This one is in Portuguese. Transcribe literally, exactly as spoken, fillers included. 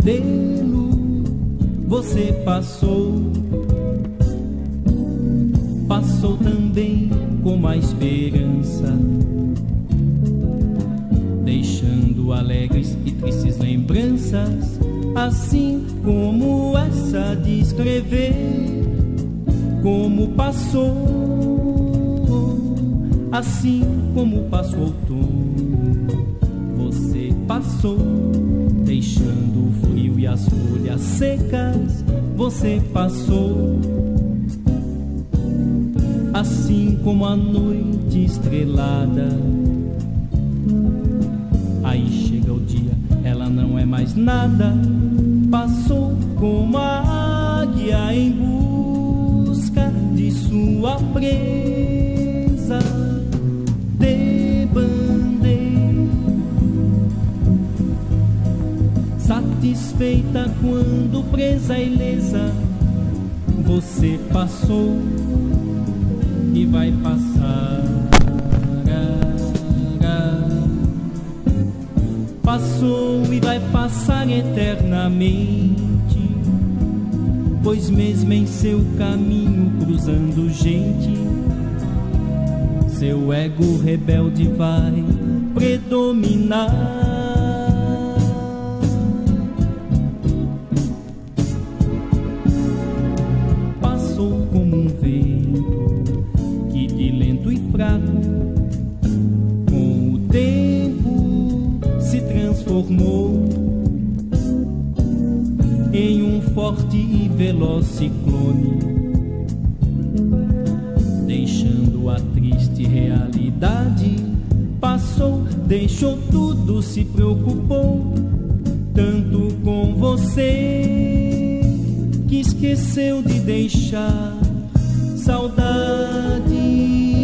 modelo você passou, passou também com a esperança, deixando alegres e tristes lembranças, assim como essa de escrever como passou, assim como passou o outono, você passou, deixando o frio e as folhas secas, você passou, assim como a noite estrelada. Aí chega o dia, ela não é mais nada, passou como a águia em busca de sua presa. Debandei, satisfeita quando presa ilesa, você passou e vai passar. Passou e vai passar eternamente, pois mesmo em seu caminho cruzando gente, seu ego rebelde vai predominar. Passou como um vento que de lento e fraco, com o tempo se transformou em um forte e veloz ciclone, deixando a triste realidade. Passou, deixou tudo, se preocupou tanto com você, que esqueceu de deixar saudade.